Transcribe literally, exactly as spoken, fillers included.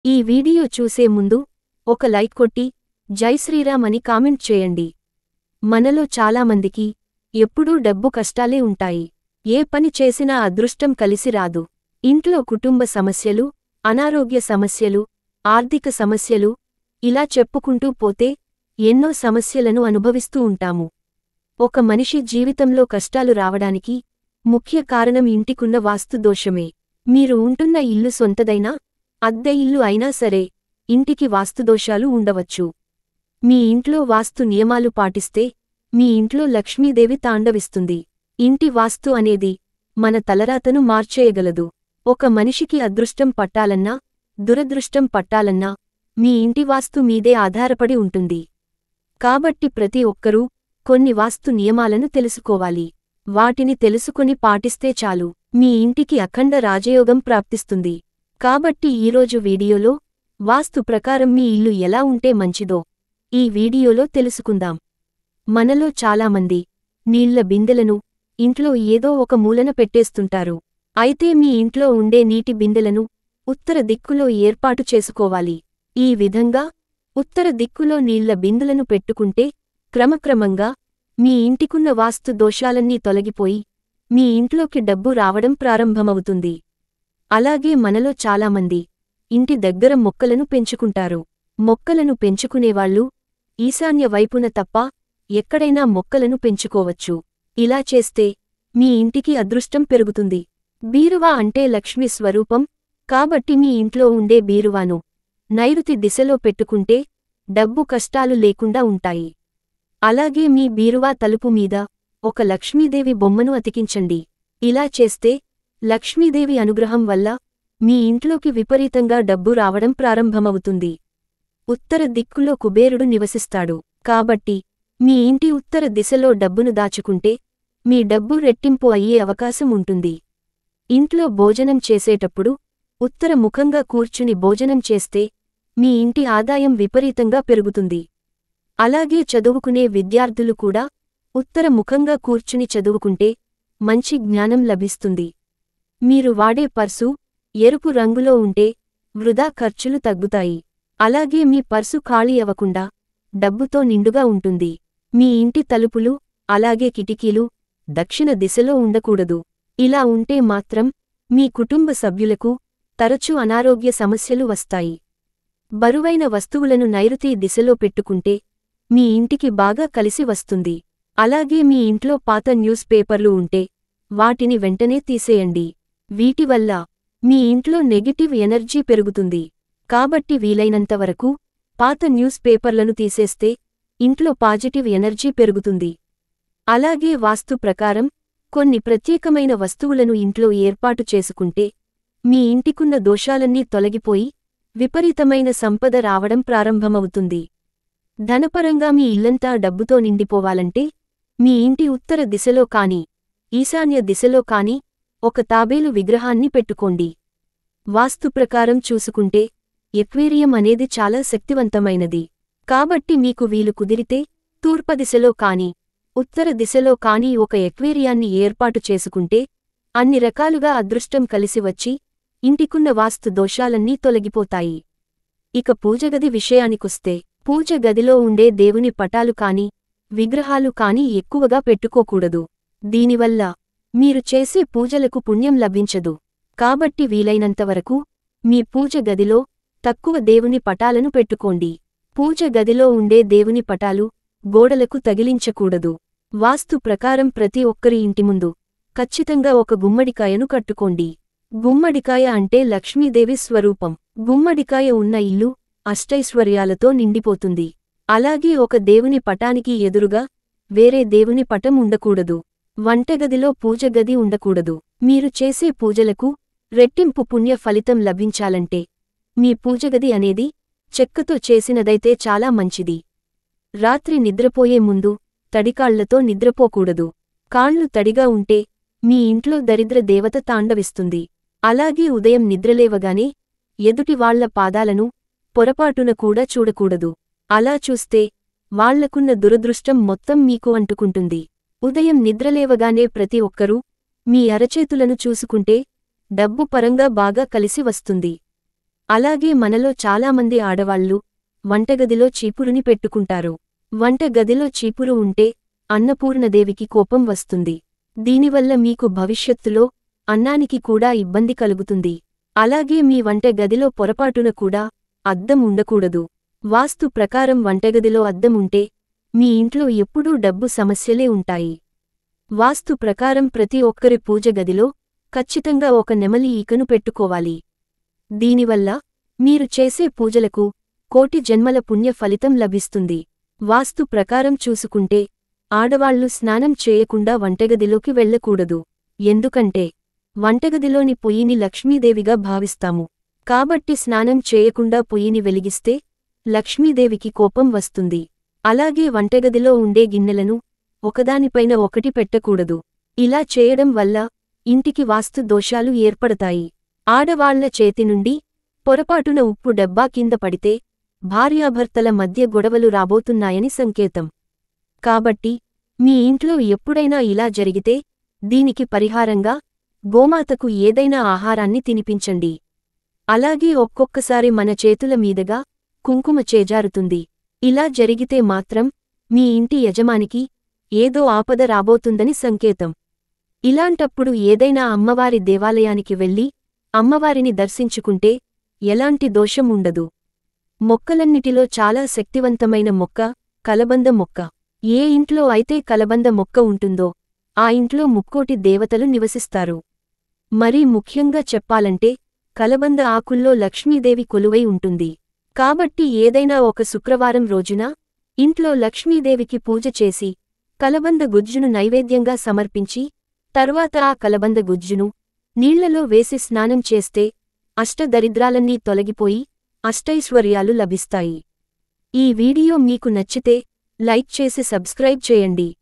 ఈ వీడియో చూసే ముందు ఒక లైక్ కొట్టి జై శ్రీరామ్ అని కామెంట్ చేయండి. మనలో చాలామందికి ఎప్పుడూ డబ్బు కష్టాలే ఉంటాయి. ఏ పని చేసినా అదృష్టం కలిసి రాదు. ఇంట్లో కుటుంబ సమస్యలు, అనారోగ్య సమస్యలు, ఆర్థిక సమస్యలు, ఇలా చెప్పుకుంటూ పోతే ఎన్నో సమస్యలను అనుభవిస్తూ ఉంటాము. ఒక మనిషి జీవితంలో కష్టాలు రావడానికి ముఖ్య కారణం ఇంటికున్న వాస్తు దోషమే. మీరు ఉంటున్న ఇల్లు సొంతదైనా, అద్దె ఇల్లు అయినా సరే, ఇంటికి వాస్తుదోషాలు ఉండవచ్చు. మీ ఇంట్లో వాస్తు నియమాలు పాటిస్తే మీ ఇంట్లో లక్ష్మీదేవి తాండవిస్తుంది. ఇంటి వాస్తు అనేది మన తలరాతను మార్చేయగలదు. ఒక మనిషికి అదృష్టం పట్టాలన్నా, దురదృష్టం పట్టాలన్నా మీ ఇంటి వాస్తు మీదే ఆధారపడి ఉంటుంది. కాబట్టి ప్రతి ఒక్కరూ కొన్ని వాస్తు నియమాలను తెలుసుకోవాలి. వాటిని తెలుసుకొని పాటిస్తే చాలు, మీ ఇంటికి అఖండ రాజయోగం ప్రాప్తిస్తుంది. కాబట్టి ఈరోజు వీడియోలో వాస్తు ప్రకారం మీ ఇల్లు ఎలా ఉంటే మంచిదో ఈ వీడియోలో తెలుసుకుందాం. మనలో చాలామంది నీళ్ల బిందెలను ఇంట్లో ఏదో ఒక మూలన పెట్టేస్తుంటారు. అయితే మీ ఇంట్లో ఉండే నీటి బిందెలను ఉత్తర దిక్కులో ఏర్పాటు చేసుకోవాలి. ఈ విధంగా ఉత్తర దిక్కులో నీళ్ల బిందెలను పెట్టుకుంటే క్రమక్రమంగా మీ ఇంటికున్న వాస్తు దోషాలన్నీ తొలగిపోయి మీ ఇంట్లోకి డబ్బు రావడం ప్రారంభమవుతుంది. అలాగే మనలో చాలామంది ఇంటి దగ్గర మొక్కలను పెంచుకుంటారు. మొక్కలను పెంచుకునేవాళ్లు ఈశాన్య వైపున తప్ప ఎక్కడైనా మొక్కలను పెంచుకోవచ్చు. ఇలా చేస్తే మీ ఇంటికి అదృష్టం పెరుగుతుంది. బీరువా అంటే లక్ష్మి స్వరూపం, కాబట్టి మీ ఇంట్లో ఉండే బీరువాను నైరుతి దిశలో పెట్టుకుంటే డబ్బు కష్టాలు లేకుండా ఉంటాయి. అలాగే మీ బీరువా తలుపు మీద ఒక లక్ష్మీదేవి బొమ్మను అతికించండి. ఇలా చేస్తే లక్ష్మీదేవి అనుగ్రహం వల్ల మీ ఇంట్లోకి విపరీతంగా డబ్బు రావడం ప్రారంభమవుతుంది. ఉత్తర దిక్కులో కుబేరుడు నివసిస్తాడు. కాబట్టి మీ ఇంటి ఉత్తర దిశలో డబ్బును దాచుకుంటే మీ డబ్బు రెట్టింపు అయ్యే అవకాశం ఉంటుంది. ఇంట్లో భోజనం చేసేటప్పుడు ఉత్తర ముఖంగా కూర్చుని భోజనం చేస్తే మీ ఇంటి ఆదాయం విపరీతంగా పెరుగుతుంది. అలాగే చదువుకునే విద్యార్థులు కూడా ఉత్తర ముఖంగా కూర్చుని చదువుకుంటే మంచి జ్ఞానం లభిస్తుంది. మీరు వాడే పర్సు ఎరుపు రంగులో ఉంటే వృధా ఖర్చులు తగ్గుతాయి. అలాగే మీ పర్సు ఖాళీ అవ్వకుండా డబ్బుతో నిండుగా ఉంటుంది. మీ ఇంటి తలుపులు, అలాగే కిటికీలు దక్షిణ దిశలో ఉండకూడదు. ఇలా ఉంటే మాత్రం మీ కుటుంబ సభ్యులకు తరచూ అనారోగ్య సమస్యలు వస్తాయి. బరువైన వస్తువులను నైరుతి దిశలో పెట్టుకుంటే మీ ఇంటికి బాగా కలిసి వస్తుంది. అలాగే మీ ఇంట్లో పాత న్యూస్ పేపర్లు ఉంటే వాటిని వెంటనే తీసేయండి. వీటివల్ల మీ ఇంట్లో నెగటివ్ ఎనర్జీ పెరుగుతుంది. కాబట్టి వీలైనంతవరకు పాత న్యూస్ పేపర్లను తీసేస్తే ఇంట్లో పాజిటివ్ ఎనర్జీ పెరుగుతుంది. అలాగే వాస్తు ప్రకారం కొన్ని ప్రత్యేకమైన వస్తువులను ఇంట్లో ఏర్పాటు చేసుకుంటే మీ ఇంటికున్న దోషాలన్నీ తొలగిపోయి విపరీతమైన సంపద రావడం ప్రారంభమవుతుంది. ధనపరంగా మీ ఇల్లంతా డబ్బుతో నిండిపోవాలంటే మీ ఇంటి ఉత్తర దిశలో కానీ, ఈశాన్య దిశలో కానీ ఒక తాబేలు విగ్రహాన్ని పెట్టుకోండి. వాస్తు ప్రకారం చూసుకుంటే ఎక్వేరియం అనేది చాలా శక్తివంతమైనది. కాబట్టి మీకు వీలు కుదిరితే తూర్పదిశలో కానీ, ఉత్తర దిశలో కానీ ఒక ఎక్వేరియాన్ని ఏర్పాటు చేసుకుంటే అన్ని రకాలుగా అదృష్టం కలిసి వచ్చి ఇంటికున్న వాస్తు దోషాలన్నీ తొలగిపోతాయి. ఇక పూజగది విషయానికొస్తే పూజ గదిలో ఉండే దేవుని పటాలు కానీ, విగ్రహాలు కానీ ఎక్కువగా పెట్టుకోకూడదు. దీనివల్ల మీరు చేసే పూజలకు పుణ్యం లభించదు. కాబట్టి వీలైనంతవరకు మీ పూజ గదిలో తక్కువ దేవుని పటాలను పెట్టుకోండి. పూజ గదిలో ఉండే దేవుని పటాలు గోడలకు తగిలించకూడదు. వాస్తు ప్రకారం ప్రతి ఒక్కరి ఇంటి ముందు ఖచ్చితంగా ఒక గుమ్మడికాయను కట్టుకోండి. గుమ్మడికాయ అంటే లక్ష్మీదేవి స్వరూపం. గుమ్మడికాయ ఉన్న ఇల్లు అష్టైశ్వర్యాలతో నిండిపోతుంది. అలాగే ఒక దేవుని పటానికి ఎదురుగా వేరే దేవుని పటం ఉండకూడదు. వంటగదిలో పూజ గది ఉండకూడదు. మీరు చేసే పూజలకు రెట్టింపు పుణ్య ఫలితం లభించాలంటే మీ పూజగది అనేది చెక్కతో చేసినదైతే చాలా మంచిది. రాత్రి నిద్రపోయే ముందు తడికాళ్లతో నిద్రపోకూడదు. కాళ్లు తడిగా ఉంటే మీ ఇంట్లో దరిద్ర దేవత తాండవిస్తుంది. అలాగే ఉదయం నిద్రలేవగానే ఎదుటి వాళ్ల పాదాలను పొరపాటున కూడా చూడకూడదు. అలా చూస్తే వాళ్లకున్న దురదృష్టం మొత్తం మీకు అంటుకుంటుంది. ఉదయం నిద్రలేవగానే ప్రతి ఒక్కరూ మీ అరచేతులను చూసుకుంటే డబ్బు పరంగా బాగా కలిసి వస్తుంది. అలాగే మనలో చాలామంది ఆడవాళ్లు వంటగదిలో చీపురుని పెట్టుకుంటారు. వంట గదిలో చీపురు ఉంటే అన్నపూర్ణదేవికి కోపం వస్తుంది. దీనివల్ల మీకు భవిష్యత్తులో అన్నానికి కూడా ఇబ్బంది కలుగుతుంది. అలాగే మీ వంట గదిలో పొరపాటున కూడా అద్దం ఉండకూడదు. వాస్తు ప్రకారం వంటగదిలో అద్దం ఉంటే మీ ఇంట్లో ఎప్పుడూ డబ్బు సమస్యలే ఉంటాయి. వాస్తు ప్రకారం ప్రతి ఒక్కరి పూజ గదిలో ఖచ్చితంగా ఒక నెమలి ఈకను పెట్టుకోవాలి. దీనివల్ల మీరు చేసే పూజలకు కోటి జన్మల పుణ్య ఫలితం లభిస్తుంది. వాస్తు ప్రకారం చూసుకుంటే ఆడవాళ్లు స్నానం చేయకుండా వంటగదిలోకి వెళ్లకూడదు. ఎందుకంటే వంటగదిలోని పొయ్యిని లక్ష్మీదేవిగా భావిస్తాము. కాబట్టి స్నానం చేయకుండా పొయ్యిని వెలిగిస్తే లక్ష్మీదేవికి కోపం వస్తుంది. అలాగే వంటగదిలో ఉండే గిన్నెలను ఒకదానిపైన ఒకటి పెట్టకూడదు. ఇలా చేయడం వల్ల ఇంటికి వాస్తు దోషాలు ఏర్పడతాయి. ఆడవాళ్ల చేతి నుండి పొరపాటున ఉప్పు డబ్బా కింద పడితే భార్యాభర్తల మధ్య గొడవలు రాబోతున్నాయని సంకేతం. కాబట్టి మీ ఇంట్లో ఎప్పుడైనా ఇలా జరిగితే దీనికి పరిహారంగా గోమాతకు ఏదైనా ఆహారాన్ని తినిపించండి. అలాగే ఒక్కొక్కసారి మన చేతుల మీదగా కుంకుమ చేజారుతుంది. ఇలా జరిగితే మాత్రం మీ ఇంటి యజమానికి ఏదో ఆపద రాబోతుందని సంకేతం. ఇలాంటప్పుడు ఏదైనా అమ్మవారి దేవాలయానికి వెళ్లి అమ్మవారిని దర్శించుకుంటే ఎలాంటి దోషం ఉండదు. మొక్కలన్నిటిలో చాలా శక్తివంతమైన మొక్క కలబంద మొక్క. ఏ ఇంట్లో అయితే కలబంద మొక్క ఉంటుందో ఆ ఇంట్లో ముక్కోటి దేవతలు నివసిస్తారు. మరీ ముఖ్యంగా చెప్పాలంటే కలబంద ఆకుల్లో లక్ష్మీదేవి కొలువై ఉంటుంది. కాబట్టి ఏదైనా ఒక శుక్రవారం రోజున ఇంట్లో లక్ష్మీదేవికి పూజ చేసి కలబంద గుజ్జును నైవేద్యంగా సమర్పించి తర్వాత ఆ కలబంద గుజ్జును నీళ్లలో వేసి స్నానం చేస్తే అష్టదరిద్రాలన్నీ తొలగిపోయి అష్టైశ్వర్యాలు లభిస్తాయి. ఈ వీడియో మీకు నచ్చితే లైక్ చేసి సబ్స్క్రైబ్ చేయండి.